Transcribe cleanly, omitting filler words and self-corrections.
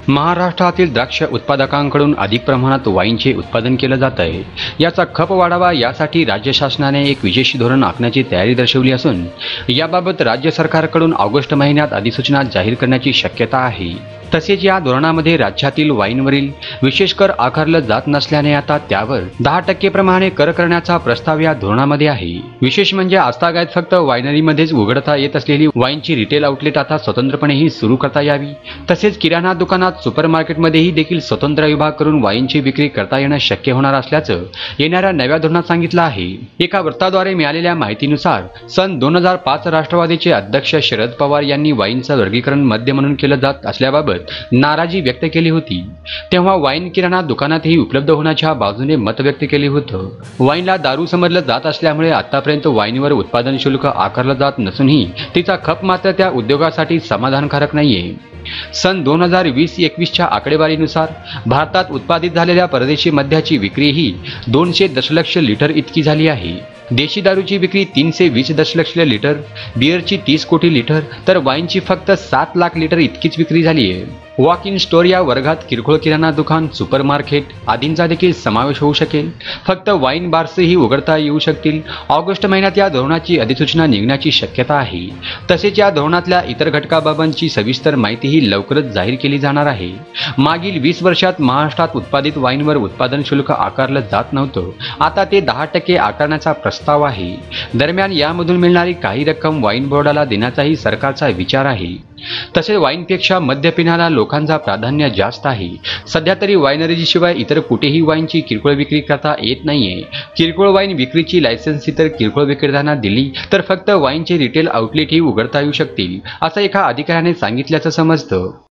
महाराष्ट्रातील द्राक्ष उत्पादकांकडून अधिक प्रमाणात वाईनचे उत्पादन केलं जात आहे। याचा खप वाढावा यासाठी राज्य शासनाने एक विशेष धोरण आखण्याची तयारी दर्शवली असून याबाबत राज्य सरकारकडून ऑगस्ट महिन्यात अधिसूचना जाहीर करण्याची शक्यता आहे। तसेच या धोरणामध्ये राज्यातील वाईनवरील विशेष कर आकारला जात नसल्याने आता त्यावर 10% प्रमाणे कर करण्याचा प्रस्ताव या धोरणामध्ये आहे। विशेष म्हणजे आजतागायत फक्त वायनरीमध्येच उघडता येत असलेली वाईनची रिटेल आउटलेट आता स्वतंत्रपणेही सुरू करता यावी। तसेच किराणा दुकानात, सुपरमार्केटमध्येही देखील स्वतंत्र विभाग करून वाईनची विक्री करता येणं शक्य होणार असल्याचं येणाऱ्या नव्या धोरणात सांगितलं आहे। एका वृत्ताद्वारे मिळालेल्या माहितीनुसार सन 2005 राष्ट्रवादीचे अध्यक्ष शरद पवार यांनी वाईनचं वर्गीकरण मद्य म्हणून केलं जात असल्याबाबत नाराजी व्यक्त केली होती। तेव्हा वाईन किराणा दुकानातही उपलब्ध होण्याच्या बाजूने मत व्यक्त केले होतं। वाईनला दारू समजलं जात असल्यामुळे आतापर्यंत वाईनवर उत्पादन शुल्क आकारलं जात नसूनही तिचा खप मात्र त्या उद्योगासाठी समाधानकारक नाहीये। सन 2020-21च्या आकडेवारीनुसार भारतात उत्पादित झालेल्या परदेशी मद्याची विक्री ही 200 दशलक्ष लिटर इतकी झाली आहे। देशी दारूची विक्री 320 दशलक्ष लिटर, बिअरची 30 कोटी लिटर तर वाईनची फक्त 7 लाख लिटर इतकीच विक्री झाली आहे। वॉक इन स्टोअर या वर्गात किरकोळ किराणा दुकान, सुपरमार्केट आदींचा देखील समावेश होऊ शकेल। फक्त वाईन बार्सही उघडता येऊ शकतील। ऑगस्ट महिन्यात या धोरणाची अधिसूचना निघण्याची शक्यता आहे। तसेच या धोरणातल्या इतर घटकाबाबतची सविस्तर माहितीही लवकरच जाहीर केली जाणार आहे। मागील 20 वर्षात महाराष्ट्रात उत्पादित वाईनवर उत्पादन शुल्क आकारलं जात नव्हतं, आता ते 10% आकारण्याचा प्रस्ताव आहे। दरम्यान यामधून मिळणारी काही रक्कम वाईन बोर्डाला देण्याचाही सरकारचा विचार आहे। तसेच वाईनपेक्षा मद्य पिण्याला लोकांचा प्राधान्य जास्त आहे। सध्या तरी वाईनरीशिवाय इतर कुठेही वाईनची किरकोळ विक्री करता येत नाहीये। किरकोळ वाईन विक्रीची लायसन्स इतर किरकोळ विक्रेत्यांना दिली तर फक्त वाईनचे रिटेल आउटलेटही उघडता येऊ शकतील, असं एका अधिकाऱ्याने सांगितल्याचं समजतं।